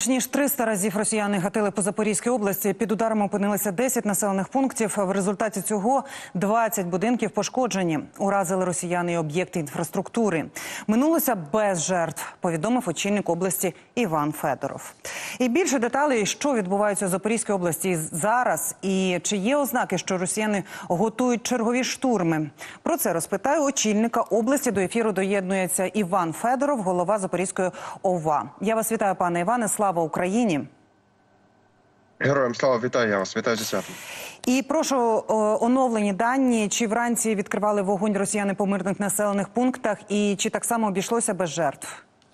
Більш ніж 300 разів росіяни гатили по Запорізькій області. Під ударами опинилися 10 населених пунктів. В результаті цього 20 будинків пошкоджені. Уразили росіяни і об'єкти інфраструктури. Минулося без жертв, повідомив очільник області Іван Федоров. І більше деталей, що відбувається у Запорізькій області зараз і чи є ознаки, що росіяни готують чергові штурми. Про це розпитаю очільника області. До ефіру доєднується Іван Федоров, голова Запорізької ОВА. Я вас вітаю, пане Іване. Слава Україні! Героям слава, вітаю я вас, вітаю зі святом. І прошу оновлені дані, чи вранці відкривали вогонь росіяни по мирних населених пунктах і чи так само обійшлося без жертв?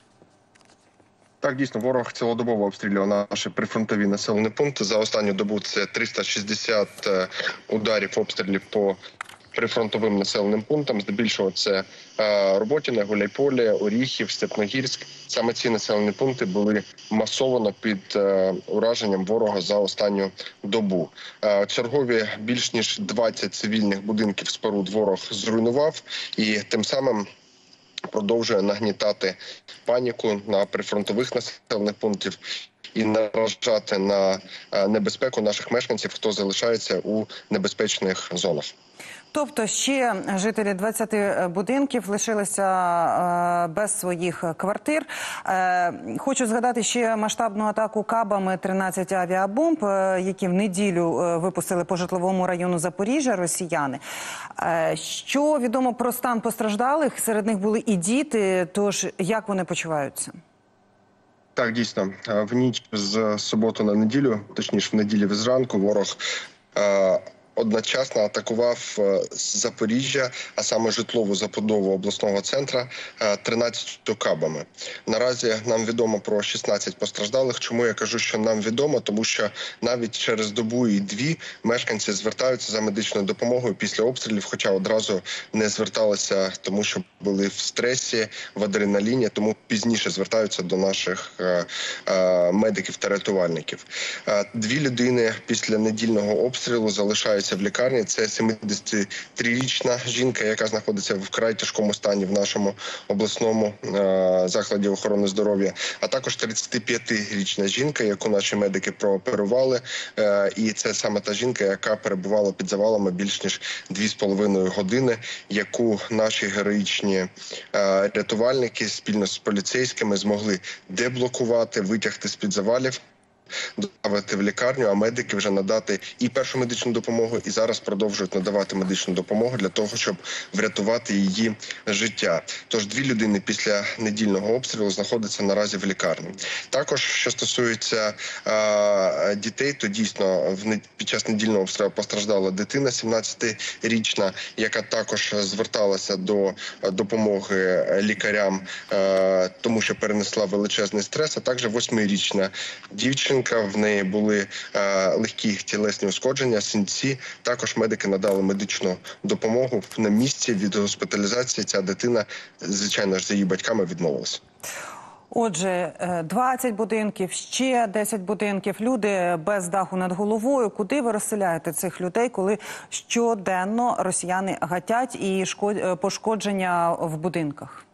Так, дійсно, ворог цілодобово обстрілював наші прифронтові населені пункти. За останню добу це 360 ударів, обстрілів по прифронтовим населеним пунктам. Здебільшого це Роботіне, Гуляйполе, Оріхів, Степногірськ. Саме ці населені пункти були масово під ураженням ворога за останню добу. Чергові більш ніж 20 цивільних будинків споруд ворог зруйнував і тим самим продовжує нагнітати паніку на прифронтових населених пунктів і наражати на небезпеку наших мешканців, хто залишається у небезпечних зонах. Тобто ще жителі 20 будинків лишилися без своїх квартир. Хочу згадати ще масштабну атаку кабами 13 авіабомб, які в неділю випустили по житловому району Запоріжжя росіяни. Що відомо про стан постраждалих? Серед них були і діти, тож як вони почуваються? Так, дійсно, в ніч з суботу на неділю, точніше в неділю зранку, ворог одночасно атакував Запоріжжя, а саме житлову забудову обласного центра 13 кабами. Наразі нам відомо про 16 постраждалих. Чому я кажу, що нам відомо? Тому що навіть через добу і дві мешканці звертаються за медичною допомогою після обстрілів, хоча одразу не зверталися, тому що були в стресі, в адреналіні, тому пізніше звертаються до наших медиків та рятувальників. Дві людини після недільного обстрілу залишаються в лікарні. Це 73-річна жінка, яка знаходиться в вкрай тяжкому стані в нашому обласному закладі охорони здоров'я, а також 35-річна жінка, яку наші медики прооперували. І це саме та жінка, яка перебувала під завалами більш ніж 2,5 години, яку наші героїчні рятувальники спільно з поліцейськими змогли деблокувати, витягти з-під завалів, доставити в лікарню, а медики вже надати і першу медичну допомогу, і зараз продовжують надавати медичну допомогу для того, щоб врятувати її життя. Тож дві людини після недільного обстрілу знаходяться наразі в лікарні. Також, що стосується дітей, то дійсно під час недільного обстрілу постраждала дитина 17-річна, яка також зверталася до допомоги лікарям, тому що перенесла величезний стрес, а також 8-річна дівчинка. В неї були легкі тілесні ушкодження, синці. Також медики надали медичну допомогу. На місці від госпіталізації ця дитина, звичайно ж, за її батьками відмовилася. Отже, 20 будинків, ще 10 будинків, люди без даху над головою. Куди ви розселяєте цих людей, коли щоденно росіяни гатять і пошкодження в будинках?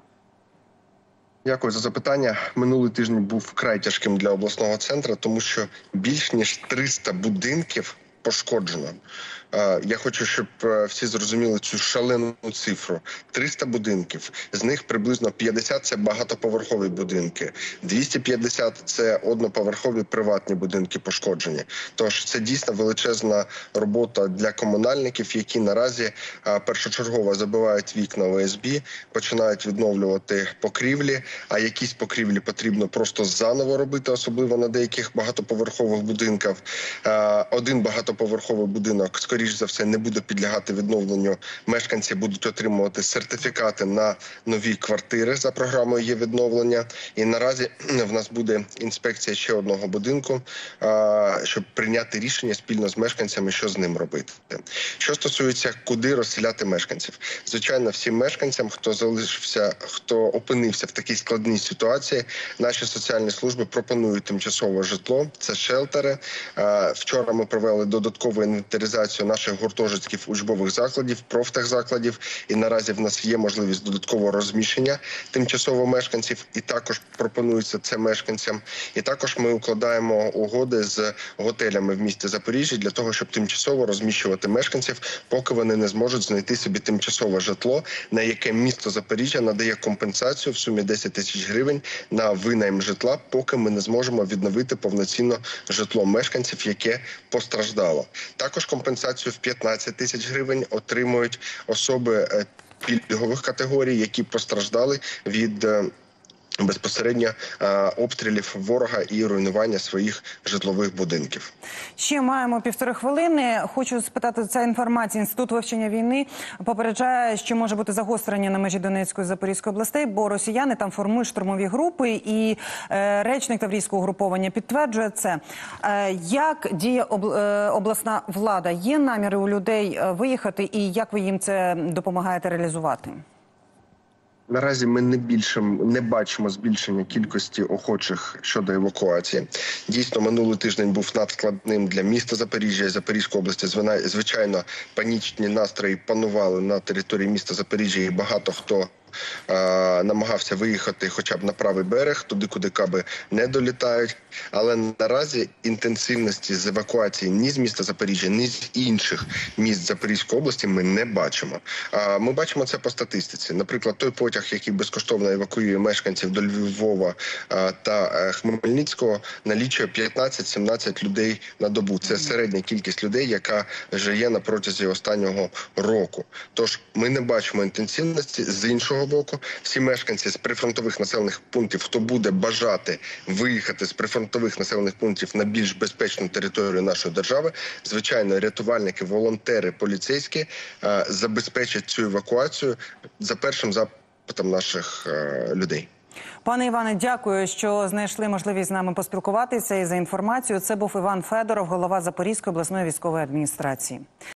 Дякую за запитання. Минулий тиждень був вкрай тяжким для обласного центру, тому що більш ніж 300 будинків пошкоджено. Я хочу, щоб всі зрозуміли цю шалену цифру. 300 будинків, з них приблизно 50 – це багатоповерхові будинки, 250 – це одноповерхові приватні будинки пошкоджені. Тож це дійсно величезна робота для комунальників, які наразі першочергово забивають вікна ОСБ, починають відновлювати покрівлі, а якісь покрівлі потрібно просто заново робити, особливо на деяких багатоповерхових будинках. Один багатоповерховий будинок, скоріш за все, не буде підлягати відновленню. Мешканці будуть отримувати сертифікати на нові квартири за програмою «Є відновлення». І наразі в нас буде інспекція ще одного будинку, щоб прийняти рішення спільно з мешканцями, що з ним робити. Що стосується, куди розселяти мешканців. Звичайно, всім мешканцям, хто залишився, хто опинився в такій складній ситуації, наші соціальні служби пропонують тимчасове житло. Це шелтери. Вчора ми провели додаткову інвентаризацію наших гуртожитків, учбових закладів, профтехзакладів. І наразі в нас є можливість додаткового розміщення тимчасово мешканців, і також пропонується це мешканцям. І також ми укладаємо угоди з готелями в місті Запоріжжя для того, щоб тимчасово розміщувати мешканців, поки вони не зможуть знайти собі тимчасове житло, на яке місто Запоріжжя надає компенсацію в сумі 10 тисяч гривень на винайм житла, поки ми не зможемо відновити повноцінно житло мешканців, яке постраждало. Також компенсацію в 15 тисяч гривень отримують особи пільгових каtegорій, які постраждали від безпосередньо обстрілів ворога і руйнування своїх житлових будинків. Ще маємо 1,5 хвилини. Хочу спитати, ця інформація. Інститут вивчення війни попереджає, що може бути загострення на межі Донецької і Запорізької областей, бо росіяни там формують штурмові групи, і речник Таврійського угруповання підтверджує це. Як діє обласна влада? Є наміри у людей виїхати, і як ви їм це допомагаєте реалізувати? Наразі ми не бачимо збільшення кількості охочих щодо евакуації. Дійсно, минулий тиждень був надскладним для міста Запоріжжя і Запорізької області. Звичайно, панічні настрої панували на території міста Запоріжжя, і багато хто намагався виїхати хоча б на правий берег, туди, куди каби не долітають. Але наразі інтенсивності з евакуації ні з міста Запоріжжя, ні з інших міст Запорізької області ми не бачимо. Ми бачимо це по статистиці. Наприклад, той потяг, який безкоштовно евакуює мешканців до Львова та Хмельницького, налічує 15-17 людей на добу. Це середня кількість людей, яка вже є на протязі останнього року. Тож ми не бачимо інтенсивності. З іншого боку, всі мешканці з прифронтових населених пунктів, хто буде бажати виїхати з прифронтових населених пунктів на більш безпечну територію нашої держави, звичайно, рятувальники, волонтери, поліцейські забезпечать цю евакуацію за першим запитом наших людей. Пане Іване, дякую, що знайшли можливість з нами поспілкуватися і за інформацію. Це був Іван Федоров, голова Запорізької обласної військової адміністрації.